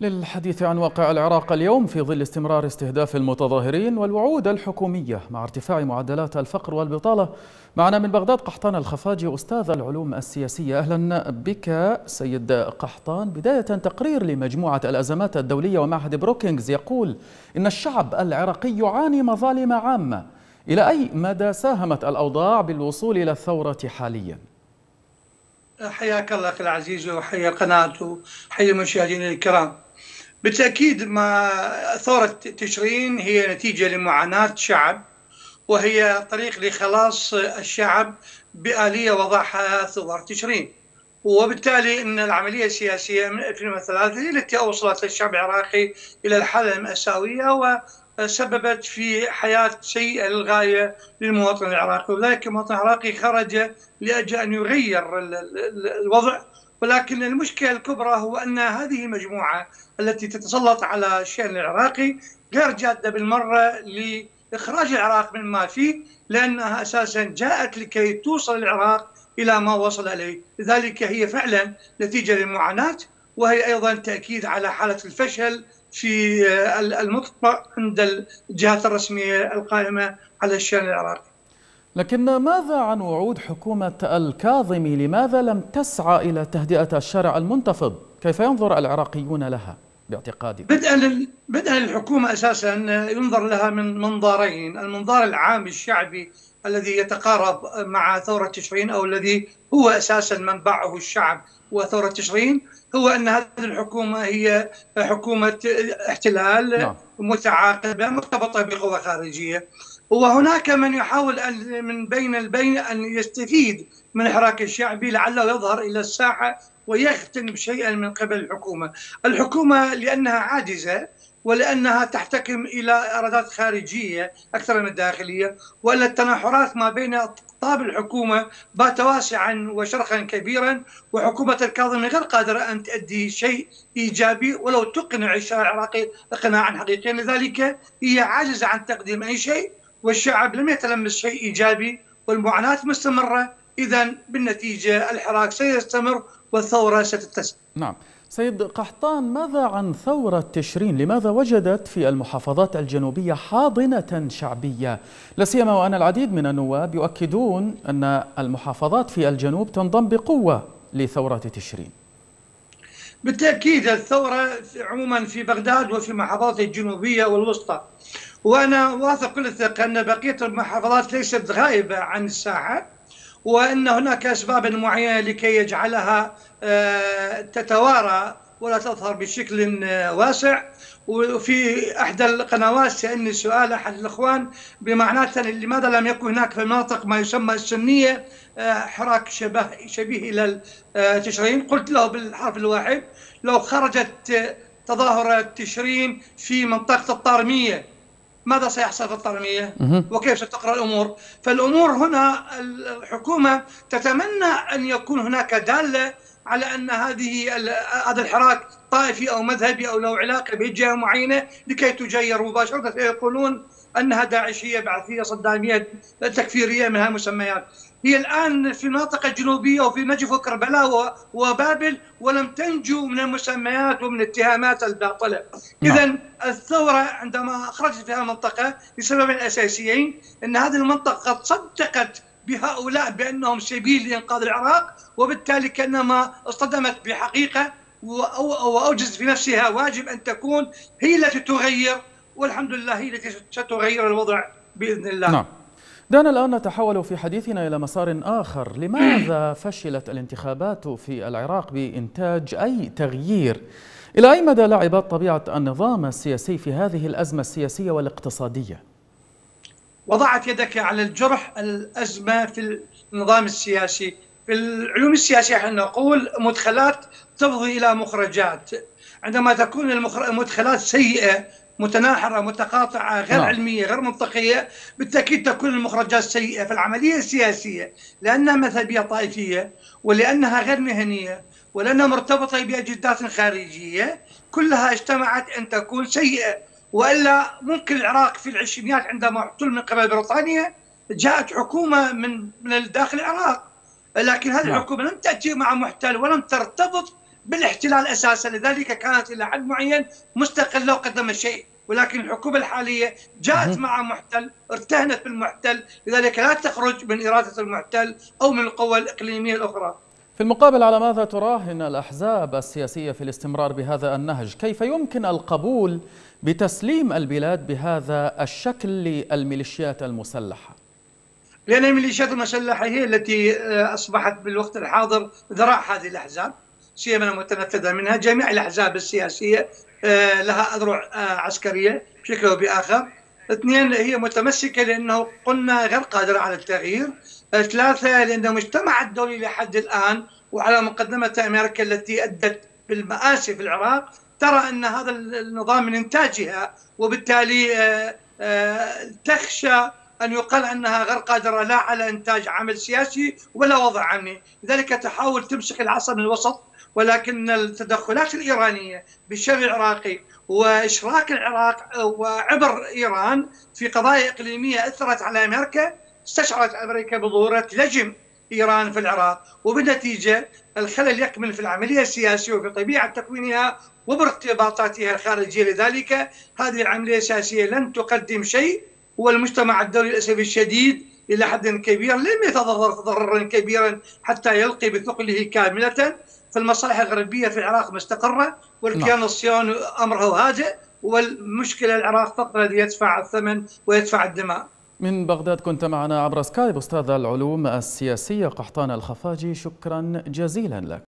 للحديث عن واقع العراق اليوم في ظل استمرار استهداف المتظاهرين والوعود الحكومية مع ارتفاع معدلات الفقر والبطالة، معنا من بغداد قحطان الخفاجي أستاذ العلوم السياسية. أهلا بك سيد قحطان. بداية، تقرير لمجموعة الأزمات الدولية ومعهد بروكينغز يقول إن الشعب العراقي يعاني مظالم عامة. إلى أي مدى ساهمت الأوضاع بالوصول إلى الثورة حاليا؟ حياك الله أخي العزيز وحيا القناة وحيا المشاهدين الكرام. بالتأكيد ما ثورة تشرين هي نتيجة لمعاناة شعب، وهي طريق لخلاص الشعب بآلية وضعها ثورة تشرين، وبالتالي أن العملية السياسية من 2003 هي التي أوصلت الشعب العراقي إلى الحالة المأساوية وسببت في حياة سيئة للغاية للمواطن العراقي، وذلك المواطن العراقي خرج لأجل أن يغير الوضع. ولكن المشكلة الكبرى هو أن هذه المجموعة التي تتسلط على الشأن العراقي غير جادة بالمرة لإخراج العراق مما فيه، لأنها أساسا جاءت لكي توصل العراق إلى ما وصل إليه. لذلك هي فعلا نتيجة للمعاناة، وهي أيضا تأكيد على حالة الفشل في المطبع عند الجهات الرسمية القائمة على الشأن العراقي. لكن ماذا عن وعود حكومة الكاظمي؟ لماذا لم تسعى إلى تهدئة الشارع المنتفض؟ كيف ينظر العراقيون لها باعتقادك؟ بدءا الحكومة أساسا ينظر لها من منظارين: المنظار العام الشعبي الذي يتقارب مع ثورة تشرين، أو الذي هو أساسا منبعه الشعب وثورة تشرين، هو أن هذه الحكومة هي حكومة احتلال متعاقبة مرتبطة بقوى خارجية. وهناك من يحاول أن من بين البين أن يستفيد من الحراك الشعبي لعله يظهر إلى الساحة ويغتنم شيئا من قبل الحكومة لأنها عاجزة، ولأنها تحتكم إلى إرادات خارجية أكثر من داخلية، وأن التناحرات ما بين أقطاب الحكومة بات واسعا وشرخا كبيرا، وحكومة الكاظمي غير قادرة أن تؤدي شيء إيجابي ولو تقنع الشارع العراقي إقناعا حقيقيا. لذلك هي عاجزة عن تقديم أي شيء، والشعب لم يتلمس شيء إيجابي، والمعاناة مستمرة. إذن بالنتيجة الحراك سيستمر والثورة ستتسم. نعم سيد قحطان، ماذا عن ثورة تشرين؟ لماذا وجدت في المحافظات الجنوبية حاضنة شعبية؟ لا سيما وأن العديد من النواب يؤكدون أن المحافظات في الجنوب تنضم بقوة لثورة تشرين. بالتأكيد الثورة عموما في بغداد وفي المحافظات الجنوبية والوسطى، وأنا واثق كل الثقة أن بقية المحافظات ليست غائبة عن الساحة، وأن هناك أسباب معينة لكي يجعلها تتوارى ولا تظهر بشكل واسع. وفي إحدى القنوات سألني سؤال أحد الإخوان بمعنى لماذا لم يكن هناك في المناطق ما يسمى السنية حراك شبيه إلى تشرين؟ قلت له بالحرف الواحد: لو خرجت تظاهرة تشرين في منطقة الطارمية ماذا سيحصل في الطارمية؟ وكيف ستقرأ الأمور؟ فالأمور هنا الحكومة تتمنى أن يكون هناك دالة على أن هذا الحراك طائفي أو مذهبي أو له علاقة بجهة معينة لكي تجير مباشرة، يقولون أنها داعشية بعثية صدامية تكفيرية من هالمسميات. هي الآن في المناطق الجنوبية وفي نجف وكربلاء وبابل ولم تنجو من المسميات ومن الاتهامات الباطلة. إذن الثورة عندما خرجت في هذه المنطقة لسببين أساسيين: أن هذه المنطقة قد صدقت بهؤلاء بأنهم سبيل لإنقاذ العراق، وبالتالي كأنما اصطدمت بحقيقة وأوجزت في نفسها واجب أن تكون هي التي تغير، والحمد لله هي التي ستغير الوضع بإذن الله. نعم. دعنا الآن نتحول في حديثنا إلى مسار آخر. لماذا فشلت الانتخابات في العراق بإنتاج أي تغيير؟ إلى أي مدى لعبت طبيعة النظام السياسي في هذه الأزمة السياسية والاقتصادية؟ وضعت يدك على الجرح الأزمة في النظام السياسي. في العلوم السياسية احنا نقول مدخلات تفضي إلى مخرجات. عندما تكون المدخلات سيئة متناحرة متقاطعة غير علمية غير منطقية، بالتأكيد تكون المخرجات سيئة. في العملية السياسية لأنها مذهبية طائفية، ولأنها غير مهنية، ولأنها مرتبطة بأجندات خارجية، كلها اجتمعت أن تكون سيئة. وإلا ممكن العراق في العشرينيات عندما احتل من قبل بريطانيا جاءت حكومة من داخل العراق، لكن هذه الحكومة لم تأتي مع محتل ولم ترتبط بالاحتلال أساسا، لذلك كانت إلى حد معين مستقلة وقدمت شيء، ولكن الحكومة الحالية جاءت مع محتل، ارتهنت بالمحتل، لذلك لا تخرج من إرادة المحتل أو من القوى الإقليمية الأخرى. في المقابل، على ماذا تراهن الأحزاب السياسية في الاستمرار بهذا النهج؟ كيف يمكن القبول بتسليم البلاد بهذا الشكل للميليشيات المسلحة؟ لأن الميليشيات المسلحة هي التي أصبحت بالوقت الحاضر ذراع هذه الأحزاب، سيما المتنفذة منها. جميع الأحزاب السياسية لها أذرع عسكرية بشكل أو بآخر. اثنين، هي متمسكة لأنه قلنا غير قادرة على التغيير. ثلاثة، لأن المجتمع الدولي لحد الآن وعلى مقدمة أمريكا التي أدت بالمآسي في العراق ترى أن هذا النظام من إنتاجها، وبالتالي تخشى أن يقال أنها غير قادرة لا على إنتاج عمل سياسي ولا وضع أمني، لذلك تحاول تمسك العصا من الوسط. ولكن التدخلات الإيرانية بالشأن العراقي وإشراك العراق وعبر إيران في قضايا إقليمية أثرت على أمريكا، استشعرت أمريكا بضرورة لجم إيران في العراق، وبالنتيجة الخلل يكمن في العملية السياسية وفي طبيعة تكوينها وبارتباطاتها الخارجية. لذلك هذه العملية السياسية لن تقدم شيء، والمجتمع الدولي للأسف الشديد إلى حد كبير لم يتضرر تضررا كبيرا حتى يلقي بثقله كاملة. فالمصالح الغربية في العراق مستقرة، والكيان الصهيوني أمره هادئ، والمشكلة العراق فقط الذي يدفع الثمن ويدفع الدماء. من بغداد كنت معنا عبر سكايب أستاذ العلوم السياسية قحطان الخفاجي، شكرا جزيلا لك.